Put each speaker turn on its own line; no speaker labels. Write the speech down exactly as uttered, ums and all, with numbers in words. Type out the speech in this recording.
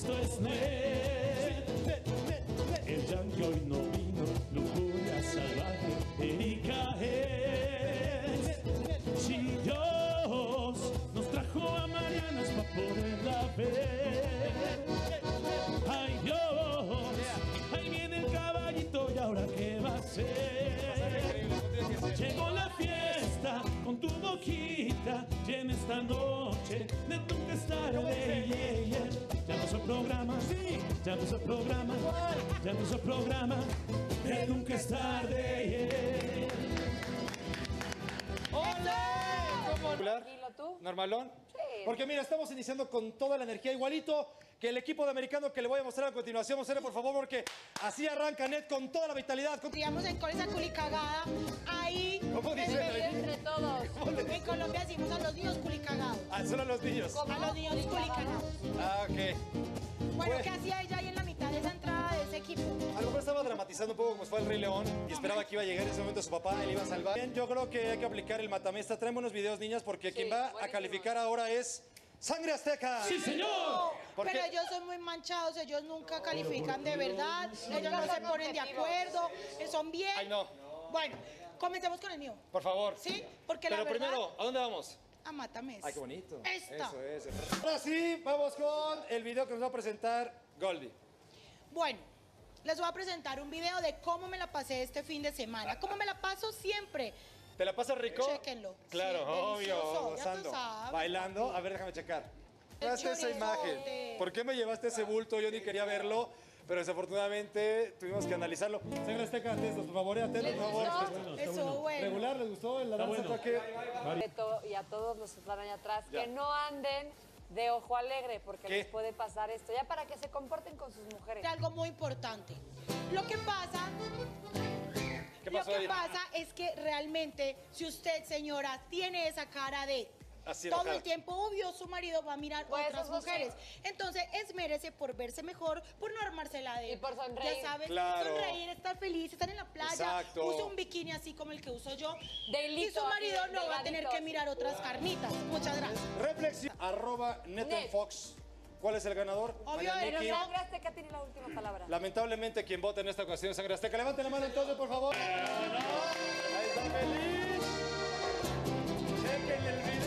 esto es net. El yankee hoy no vino, lujuria salvaje, Erika es. Si Dios nos trajo a Mariana es para poderla ver. Ay Dios, ahí viene el caballito y ahora qué va a hacer. Llegó la fiesta con tu boquita llena esta noche de nunca estar de yeah, yeah. Ya empezó el programa, sí, ya empezó el programa, ya empezó el programa de nunca estar de yeah.
¡Hola! ¿Cómo?
Tranquilo, ¿tú?
¿Normalón?
Sí.
Porque mira, estamos iniciando con toda la energía igualito que el equipo de americano que le voy a mostrar a continuación. Mostrenle, por favor, porque así arranca Net con toda la vitalidad. Con...
Digamos en con esa culicagada, ahí...
¿Cómo
en-
dicen?
Entre, entre todos.
En Colombia decimos a los niños culicagados.
Ah, solo a los niños.
¿Cómo?
A los niños culicagados.
Ah, ok.
Bueno,
Pues-
¿qué hacía ella ahí en la mitad de esa entrada de ese equipo?
A lo mejor estaba dramatizando un poco como si fuera el Rey León y esperaba que iba a llegar en ese momento su papá, él iba a salvar. Bien, yo creo que hay que aplicar el matamesta. Traemos unos videos, niñas, porque
Sí,
quien va a
buenísimo.
calificar ahora es Sangre Azteca.
¡Sí, señor!
Porque-
Pero ellos son muy manchados, ellos nunca califican de verdad, ellos no se ponen de acuerdo, eh, son bien.
Ay, no.
Bueno, comencemos con el mío.
Por favor.
Sí, porque
Pero
la verdad...
primero, ¿a dónde vamos?
A Mátame.
Ay, qué bonito.
Esta.
Eso es. Ahora sí, vamos con el video que nos va a presentar Goldie.
Bueno, les voy a presentar un video de cómo me la pasé este fin de semana. Cómo me la paso siempre.
¿Te la pasas rico?
Chéquenlo.
Claro,
Sí,
obvio,
delicioso, ya tú
gozando.
sabes.
Bailando. A ver, déjame checar.
El
Llevaste esa
chorizote.
imagen. ¿Por qué me llevaste ese bulto? Yo ni quería verlo, pero desafortunadamente tuvimos que analizarlo. Sangre Azteca, atentos, por favor, atentos,
¿Les
por favor.
gustó?
Eso, bueno.
Regular, ¿les gustó el danza
bueno.
ataque?
De to- y a todos los que están allá atrás,
Ya.
que no anden de ojo alegre, porque
¿Qué?
les puede pasar esto. Ya para que se comporten con sus mujeres.
Algo muy importante. Lo que pasa...
¿Qué
Lo
pasó
que
ahí?
pasa es que realmente, si usted, señora, tiene esa cara de
Así
todo
enojada.
el tiempo, obvio, su marido va a mirar
Pues
otras
eso sí.
mujeres. Entonces, esmérese por verse mejor, por no armársela de...
Y por sonreír.
Ya sabes,
Claro.
sonreír, estar feliz, estar en la playa.
Exacto.
Use un bikini así como el que uso yo.
De
y
hilito,
su marido
así,
no va a tener
delgadito.
que mirar otras carnitas. Muchas gracias.
Reflexión, arroba NetOnFox. ¿Cuál es el ganador?
Obvio,
Mariana
el
Pero
Miki.
Sangre Azteca tiene la última palabra.
Lamentablemente quien vota en esta ocasión es Sangre Azteca. Levanten la mano entonces, por favor. Ahí está feliz. Chequen el video.